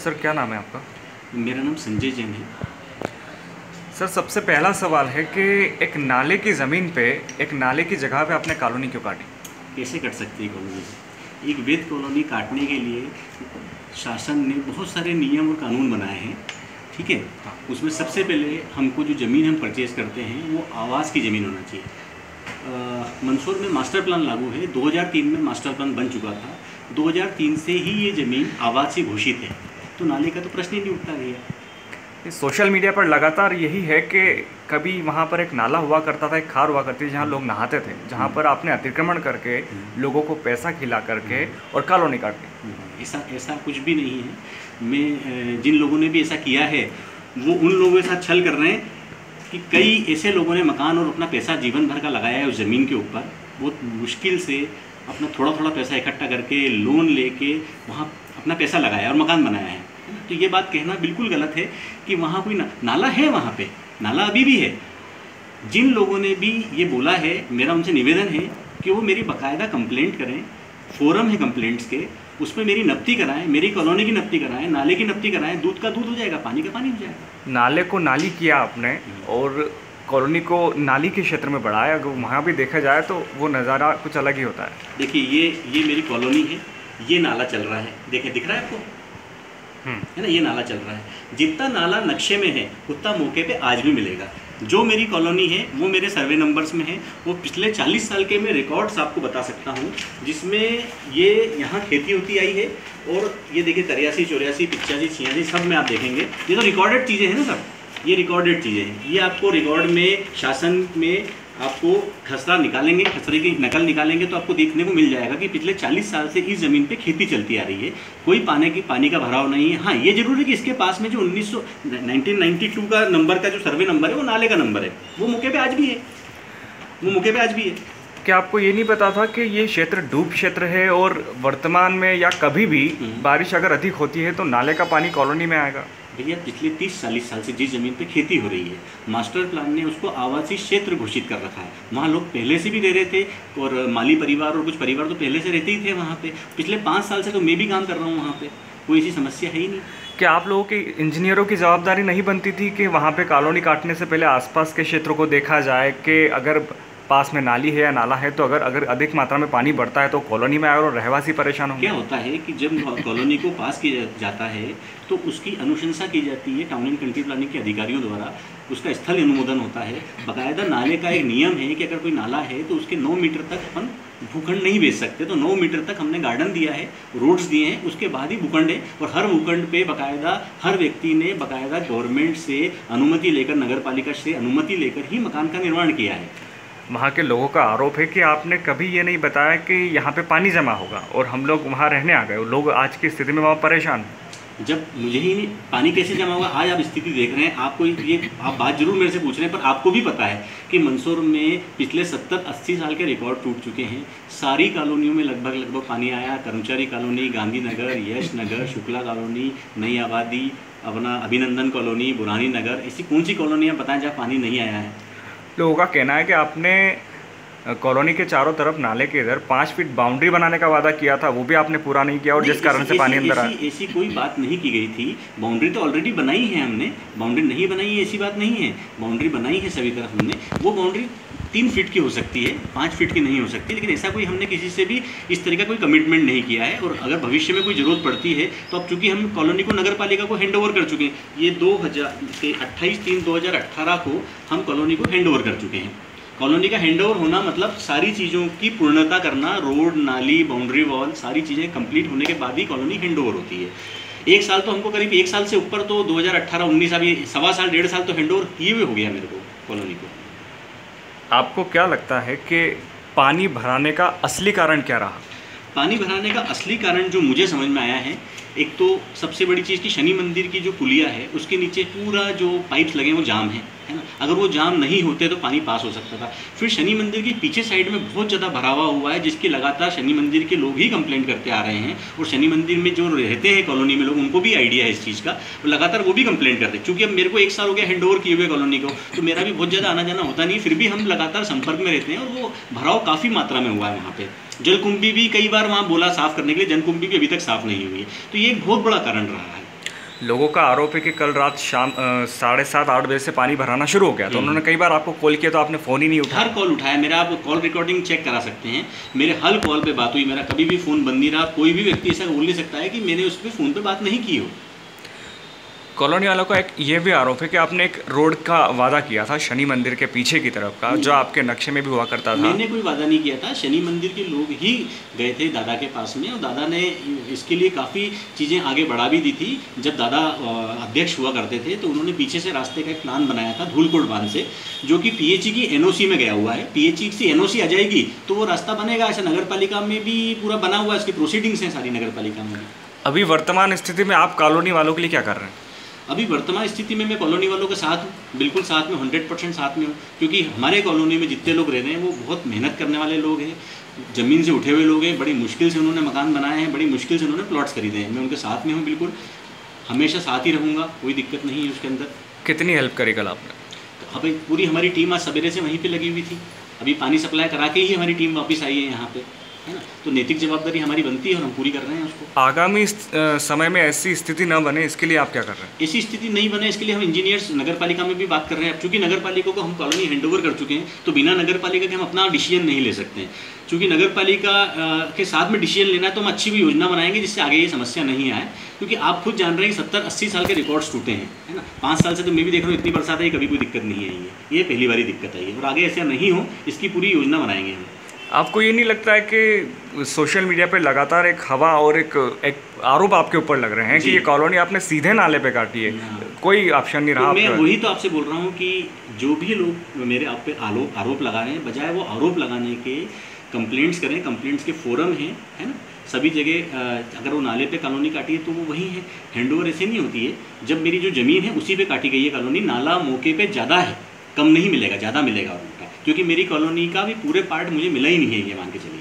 Sir क्या नाम है आपका? मेरा नाम संजय जैन है। सर सबसे पहला सवाल है कि एक नाले की ज़मीन पे, एक नाले की जगह पे आपने कॉलोनी क्यों काटी? कैसे कट सकती है कॉलोनी? एक वैध कॉलोनी काटने के लिए शासन ने बहुत सारे नियम और कानून बनाए हैं, ठीक है। उसमें सबसे पहले हमको जो ज़मीन हम परचेज करते हैं वो आवास की ज़मीन होना चाहिए। मंदसौर में मास्टर प्लान लागू है, 2003 में मास्टर प्लान बन चुका था। 2003 से ही ये ज़मीन आवासीय घोषित है, तो नाले का तो प्रश्न ही नहीं उठता भैया। सोशल मीडिया पर लगातार यही है कि कभी वहाँ पर एक नाला हुआ करता था, एक खार हुआ करती थी जहाँ लोग नहाते थे, जहाँ पर आपने अतिक्रमण करके लोगों को पैसा खिला करके और कॉलोनी काट दी। ऐसा कुछ भी नहीं है। मैं जिन लोगों ने भी ऐसा किया है वो उन लोगों के साथ छल कर रहे हैं कि कई ऐसे लोगों ने मकान और अपना पैसा जीवन भर का लगाया है उस ज़मीन के ऊपर, बहुत मुश्किल से अपना थोड़ा थोड़ा पैसा इकट्ठा करके लोन लेके वहाँ अपना पैसा लगाया और मकान बनाया है। तो ये बात कहना बिल्कुल गलत है कि वहाँ कोई नाला है, वहाँ पे नाला अभी भी है। जिन लोगों ने भी ये बोला है, मेरा उनसे निवेदन है कि वो मेरी बाकायदा कंप्लेंट करें, फोरम है कंप्लेंट्स के, उसमें मेरी नफ्ती कराएं, मेरी कॉलोनी की नफ्ती कराएं, नाले की नफ्ती कराएं। दूध का दूध हो जाएगा, पानी का पानी हो जाएगा। नाले को नाली किया आपने और कॉलोनी को नाली के क्षेत्र में बढ़ाया, अगर वहाँ भी देखा जाए तो वो नज़ारा कुछ अलग ही होता है। देखिए ये मेरी कॉलोनी है, ये नाला चल रहा है, देखिए दिख रहा है आपको, है ना, ये नाला चल रहा है। जितना नाला नक्शे में है उतना मौके पे आज भी मिलेगा। जो मेरी कॉलोनी है वो मेरे सर्वे नंबर्स में है, वो पिछले 40 साल के मैं रिकॉर्ड्स आपको बता सकता हूँ, जिसमें ये यहाँ खेती होती आई है। और ये देखिए 83, 84, 85, 86 सब में आप देखेंगे, ये तो रिकॉर्डेड चीज़ें हैं ना सब, ये रिकॉर्डेड चीज़ें हैं। ये आपको रिकॉर्ड में शासन में आपको खसरा निकालेंगे, खसरे की नकल निकालेंगे तो आपको देखने को मिल जाएगा कि पिछले 40 साल से इस ज़मीन पे खेती चलती आ रही है, कोई पानी का भराव नहीं है। हाँ, ये जरूर है कि इसके पास में जो 1992 का नंबर का जो सर्वे नंबर है वो नाले का नंबर है, वो मौके पे आज भी है, वो मौके पे आज भी है। क्या आपको ये नहीं पता था कि ये क्षेत्र डूब क्षेत्र है और वर्तमान में या कभी भी बारिश अगर अधिक होती है तो नाले का पानी कॉलोनी में आएगा? भैया पिछले 30-40 साल से जिस ज़मीन पे खेती हो रही है, मास्टर प्लान ने उसको आवासीय क्षेत्र घोषित कर रखा है। वहाँ लोग पहले से भी रह रहे थे और माली परिवार और कुछ परिवार तो पहले से रहते ही थे वहाँ पे। पिछले 5 साल से तो मैं भी काम कर रहा हूँ वहाँ पे, कोई ऐसी समस्या है ही नहीं। क्या आप लोगों की इंजीनियरों की जवाबदारी नहीं बनती थी कि वहाँ पे कॉलोनी काटने से पहले आसपास के क्षेत्रों को देखा जाए कि अगर पास में नाली है या नाला है तो अगर अधिक मात्रा में पानी बढ़ता है तो कॉलोनी में आए और रहवासी परेशान होंगे? क्या होता है कि जब कॉलोनी को पास किया जाता है तो उसकी अनुशंसा की जाती है टाउन एंड कंट्री प्लानिंग के अधिकारियों द्वारा, उसका स्थल अनुमोदन होता है। बाकायदा नाले का एक नियम है कि अगर कोई नाला है तो उसके 9 मीटर तक अपन भूखंड नहीं बेच सकते, तो 9 मीटर तक हमने गार्डन दिया है, रोड्स दिए हैं, उसके बाद ही भूखंड है। और हर भूखंड पे बाकायदा हर व्यक्ति ने बाकायदा गवर्नमेंट से अनुमति लेकर, नगर पालिका से अनुमति लेकर ही मकान का निर्माण किया है। वहाँ के लोगों का आरोप है कि आपने कभी ये नहीं बताया कि यहाँ पे पानी जमा होगा और हम लोग वहाँ रहने आ गए, लोग आज की स्थिति में वहाँ परेशान हैं। जब मुझे ही नहीं पानी कैसे जमा होगा, आज आप स्थिति देख रहे हैं, आपको ये आप बात जरूर मेरे से पूछ रहे हैं, पर आपको भी पता है कि मंदसौर में पिछले 70-80 साल के रिकॉर्ड टूट चुके हैं। सारी कॉलोनियों में लगभग पानी आया। कर्मचारी कॉलोनी, गांधीनगर, यश नगर, शुक्ला कॉलोनी, नई आबादी, अपना अभिनंदन कॉलोनी, बुरानी नगर, ऐसी कौन सी कॉलोनियाँ बताएं जहाँ पानी नहीं आया है? लोगों का कहना है कि आपने कॉलोनी के चारों तरफ नाले के इधर 5 फीट बाउंड्री बनाने का वादा किया था, वो भी आपने पूरा नहीं किया और जिस कारण से पानी अंदर आया। ऐसी कोई बात नहीं की गई थी। बाउंड्री तो ऑलरेडी बनाई है हमने, बाउंड्री नहीं बनाई है ऐसी बात नहीं है, बाउंड्री बनाई है सभी तरफ हमने। वो बाउंड्री 3 फीट की हो सकती है, 5 फीट की नहीं हो सकती, लेकिन ऐसा कोई हमने किसी से भी इस तरह का कोई कमिटमेंट नहीं किया है। और अगर भविष्य में कोई ज़रूरत पड़ती है तो अब चूँकि हम कॉलोनी को नगर पालिका को हैंड ओवर कर चुके हैं, ये 28/3/2018 को हम कॉलोनी को हैंड ओवर कर चुके हैं। कॉलोनी का हैंडओवर होना मतलब सारी चीज़ों की पूर्णता करना, रोड, नाली, बाउंड्री वॉल, सारी चीज़ें कंप्लीट होने के बाद ही कॉलोनी हैंडओवर होती है। 1 साल तो हमको, करीब 1 साल से ऊपर तो 2018-19, अभी 1.25 साल 1.5 साल तो हैंडओवर किए हुए हो गया मेरे को कॉलोनी को। आपको क्या लगता है कि पानी भराने का असली कारण क्या रहा? पानी भराने का असली कारण जो मुझे समझ में आया है, एक तो सबसे बड़ी चीज़ कि शनि मंदिर की जो पुलिया है उसके नीचे पूरा जो पाइप्स लगे हैं वो जाम है ना। अगर वो जाम नहीं होते तो पानी पास हो सकता था। फिर शनि मंदिर के पीछे साइड में बहुत ज़्यादा भरावा हुआ है, जिसकी लगातार शनि मंदिर के लोग ही कंप्लेंट करते आ रहे हैं। और शनि मंदिर में जो रहते हैं कॉलोनी में लोग, उनको भी आइडिया है इस चीज़ का, वो लगातार वो भी कंप्लेंट करते हैं। चूँकि अब मेरे को 1 साल हो गया हैंड ओवर किए हुए कॉलोनी को, तो मेरा भी बहुत ज़्यादा आना जाना होता नहीं, फिर भी हम लगातार संपर्क में रहते हैं और वो भराव काफ़ी मात्रा में हुआ है वहाँ पर। जलकुंभी भी कई बार वहाँ बोला साफ़ करने के लिए, जलकुंभी भी अभी तक साफ़ नहीं हुई है, तो ये एक बहुत बड़ा कारण रहा है। लोगों का आरोप है कि कल रात शाम 7:30-8 बजे से पानी भराना शुरू हो गया, तो उन्होंने कई बार आपको कॉल किया तो आपने फ़ोन ही नहीं उठाया। हर कॉल उठाया मेरा, आप कॉल रिकॉर्डिंग चेक करा सकते हैं, मेरे हर कॉल पे बात हुई, मेरा कभी भी फ़ोन बंद नहीं रहा। कोई भी व्यक्ति ऐसा बोल नहीं सकता है कि मैंने उस पर फ़ोन पे बात नहीं की हो। कॉलोनी वालों का एक ये भी आरोप है कि आपने एक रोड का वादा किया था शनि मंदिर के पीछे की तरफ का, जो आपके नक्शे में भी हुआ करता था। मैंने कोई वादा नहीं किया था, शनि मंदिर के लोग ही गए थे दादा के पास में, और दादा ने इसके लिए काफ़ी चीज़ें आगे बढ़ा भी दी थी। जब दादा अध्यक्ष हुआ करते थे तो उन्होंने पीछे से रास्ते का एक प्लान बनाया था धूलकोट बांध से, जो कि पीएचई की एनओसी में गया हुआ है। पीएचई से एनओसी आ जाएगी तो वो रास्ता बनेगा। ऐसा नगर पालिका में भी पूरा बना हुआ है, इसकी प्रोसीडिंग्स हैं सारी नगर पालिका में भी। अभी वर्तमान स्थिति में आप कॉलोनी वालों के लिए क्या कर रहे हैं? अभी वर्तमान स्थिति में मैं कॉलोनी वालों के साथ हूँ, बिल्कुल साथ में, 100% साथ में हूँ। क्योंकि हमारे कॉलोनी में जितने लोग रह रहे हैं वो बहुत मेहनत करने वाले लोग हैं, ज़मीन से उठे हुए लोग हैं, बड़ी मुश्किल से उन्होंने मकान बनाए हैं, बड़ी मुश्किल से उन्होंने प्लॉट्स खरीदे हैं। मैं उनके साथ में हूँ, बिल्कुल हमेशा साथ ही रहूँगा, कोई दिक्कत नहीं है उसके अंदर। कितनी हेल्प करी कल आपने? तो अभी पूरी हमारी टीम आज सवेरे से वहीं पर लगी हुई थी, अभी पानी सप्लाई करा के ही हमारी टीम वापस आई है यहाँ पर, है ना। तो नैतिक जवाबदारी हमारी बनती है और हम पूरी कर रहे हैं उसको। आगामी समय में ऐसी स्थिति न बने इसके लिए आप क्या कर रहे हैं? ऐसी स्थिति नहीं बने इसके लिए हम इंजीनियर्स नगर पालिका में भी बात कर रहे हैं। अब चूँकि नगर पालिका को हम कॉलोनी हैंडओवर कर चुके हैं तो बिना नगर पालिका के हम अपना डिसीजन नहीं ले सकते हैं। चूँकि नगर पालिका के साथ में डिसीजन लेना है तो हम अच्छी भी योजना बनाएंगे जिससे आगे ये समस्या नहीं आए। क्योंकि आप खुद जान रहे हैं कि 70-80 साल के रिकॉर्ड्स टूटे हैं, है ना। 5 साल से तो मैं भी देख रहा हूँ इतनी बरसात आई, कभी कोई दिक्कत नहीं आई है, ये पहली बारी दिक्कत आई है। और आगे ऐसा नहीं हो इसकी पूरी योजना बनाएंगे हम। आपको ये नहीं लगता है कि सोशल मीडिया पे लगातार एक हवा और एक आरोप आपके ऊपर लग रहे हैं कि ये कॉलोनी आपने सीधे नाले पे काटी है, कोई ऑप्शन नहीं रहा? तो मैं वही तो आपसे बोल रहा हूँ कि जो भी लोग मेरे आप पे आरोप लगा रहे हैं, बजाय वो आरोप लगाने के कंप्लेंट्स करें। कंप्लेंट्स के फोरम हैं, है ना, सभी जगह। अगर वो नाले पे कॉलोनी काटी है तो वो वही है। हैंडओवर ऐसे नहीं होती है। जब मेरी जो ज़मीन है उसी पे काटी गई है कॉलोनी, नाला मौके पे ज़्यादा है, कम नहीं मिलेगा, ज़्यादा मिलेगा उनका, क्योंकि मेरी कॉलोनी का भी पूरे पार्ट मुझे मिला ही नहीं है, ये मान के चलिए।